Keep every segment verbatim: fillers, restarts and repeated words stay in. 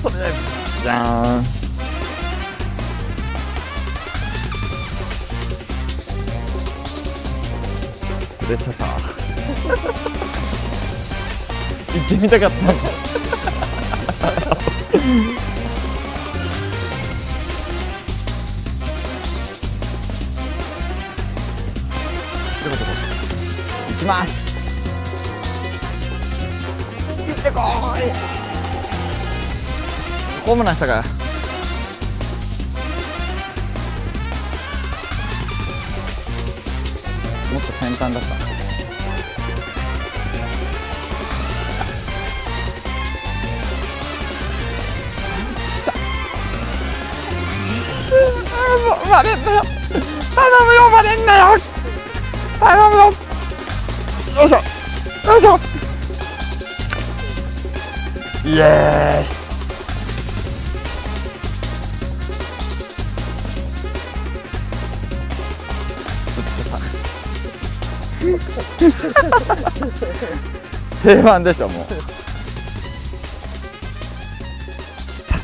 とりあえずじゃーん。釣れちゃった行ってみたかったんだ行きます。行ってこーい。ホームランしたか。もっと先端だった。バレんなよ。頼むよ、バレんなよ。頼むよ。よいしょ。よいしょ。イエーイ。定番でしょ、もう。来た。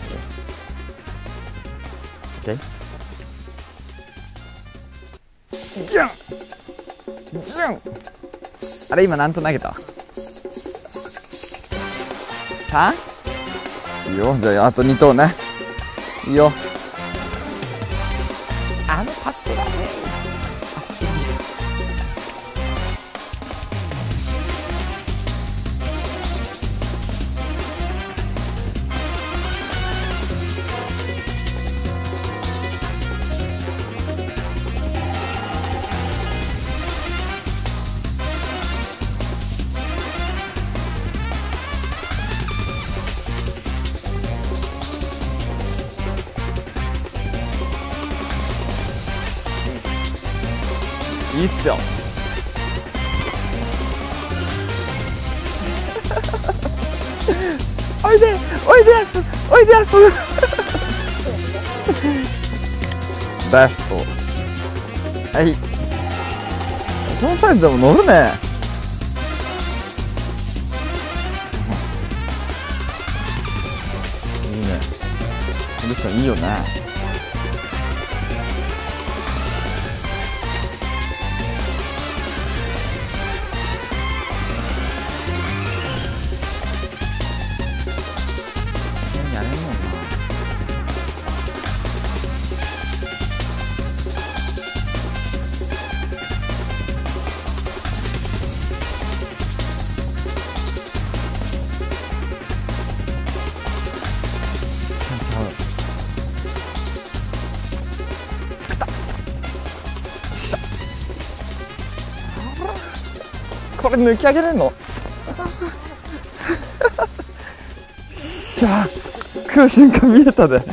オッケー。ギュンギュン。あれ今何と投げた？さん？いいよ。じゃああとに投ね。いいよ。あのパットだね。いいっすよ。おいでおいでやすおいでやすベスト。はい、このサイズでも乗るね。いいね。コンディションいいよね。これ抜き上げれんの？しゃあ、食う瞬間見えたで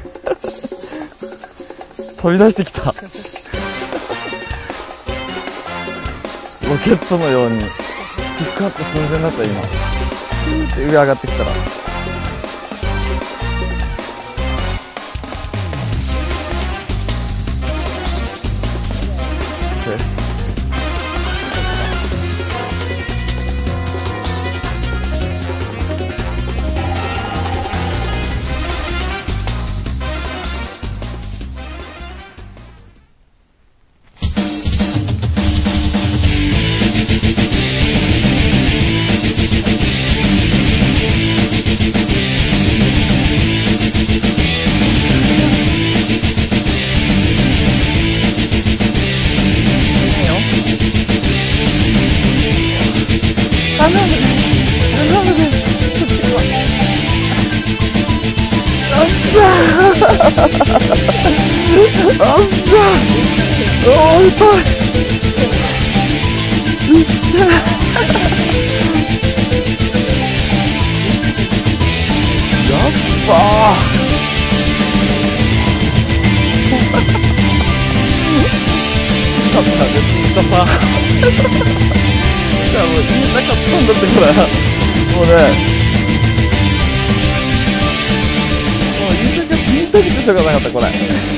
飛び出してきたロケットのようにピックアップ寸前だった今。で上上がってきたら頼むね、頼むね、そっちは。よっしゃーよっしゃー。おー、痛いいってやっばーちょっと待って、ちょっとさいやもう言いたかったんだってこれもうねもう言いたくて言いたくてしょうがなかったこれ。